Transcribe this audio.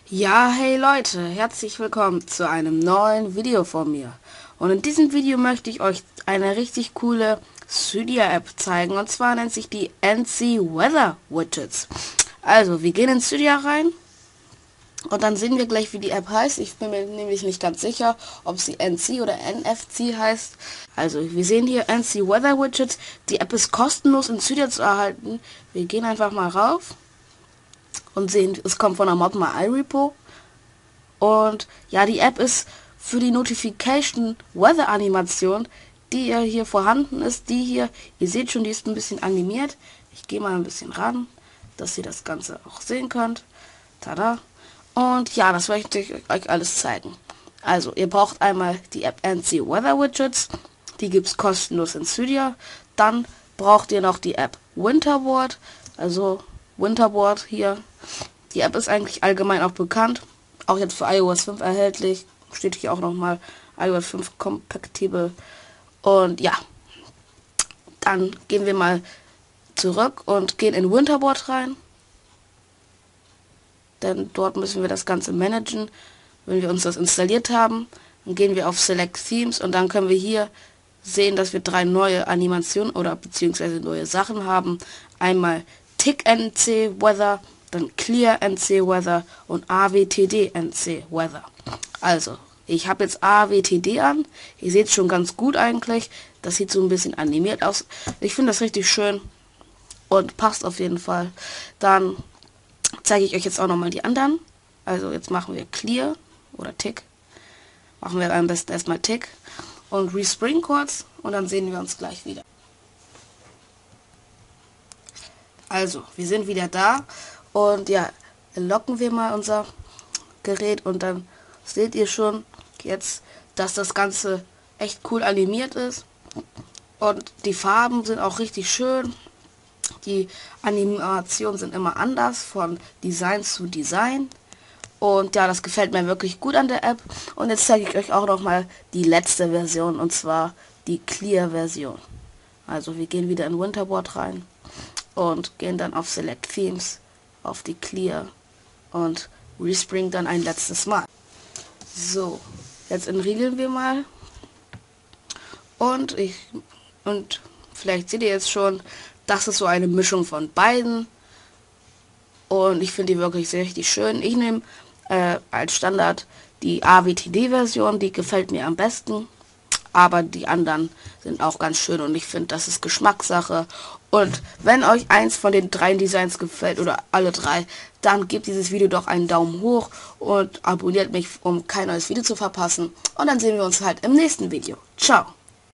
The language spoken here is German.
Ja, hey Leute, herzlich willkommen zu einem neuen Video von mir. Und in diesem Video möchte ich euch eine richtig coole Cydia-App zeigen. Und zwar nennt sich die NC Weather Widgets. Also, wir gehen in Cydia rein. Und dann sehen wir gleich, wie die App heißt. Ich bin mir nämlich nicht ganz sicher, ob sie NC oder NFC heißt. Also, wir sehen hier NC Weather Widgets. Die App ist kostenlos in Cydia zu erhalten. Wir gehen einfach mal rauf. Und sehen, es kommt von der Mod.my-Repo. Und ja, die App ist für die Notification Weather Animation, die hier vorhanden ist. Die hier, ihr seht schon, die ist ein bisschen animiert. Ich gehe mal ein bisschen ran, dass ihr das Ganze auch sehen könnt. Tada! Und ja, das möchte ich euch alles zeigen. Also, ihr braucht einmal die App NC Weather Widgets. Die gibt es kostenlos in Cydia. Dann braucht ihr noch die App Winterboard. Also Winterboard hier. Die App ist eigentlich allgemein auch bekannt. Auch jetzt für iOS 5 erhältlich. Steht hier auch nochmal iOS 5 kompatibel. Und ja, dann gehen wir mal zurück und gehen in Winterboard rein. Denn dort müssen wir das Ganze managen. Wenn wir uns das installiert haben, dann gehen wir auf Select Themes und dann können wir hier sehen, dass wir 3 neue Animationen oder beziehungsweise neue Sachen haben. Einmal Tick NC Weather, dann Clear NC Weather und AWTD NC Weather. Also, ich habe jetzt AWTD an. Ihr seht schon ganz gut eigentlich. Das sieht so ein bisschen animiert aus. Ich finde das richtig schön und passt auf jeden Fall. Dann zeige ich euch jetzt auch nochmal die anderen. Also jetzt machen wir Clear oder Tick. Machen wir am besten erstmal Tick und respring kurz und dann sehen wir uns gleich wieder. Also, wir sind wieder da und ja, locken wir mal unser Gerät und dann seht ihr schon jetzt, dass das Ganze echt cool animiert ist und die Farben sind auch richtig schön. Die Animationen sind immer anders, von Design zu Design. Und ja, das gefällt mir wirklich gut an der App. Und jetzt zeige ich euch auch noch mal die letzte Version, und zwar die Clear-Version. Also wir gehen wieder in Winterboard rein und gehen dann auf Select Themes, auf die Clear und respring dann ein letztes Mal. So, jetzt entriegeln wir mal. Und vielleicht seht ihr jetzt schon, das ist so eine Mischung von beiden. Und ich finde die wirklich sehr richtig schön. Ich nehme als Standard die AWTD-Version, die gefällt mir am besten. Aber die anderen sind auch ganz schön und ich finde, das ist Geschmackssache. Und wenn euch eins von den 3 Designs gefällt oder alle 3, dann gebt dieses Video doch einen Daumen hoch und abonniert mich, um kein neues Video zu verpassen. Und dann sehen wir uns halt im nächsten Video. Ciao!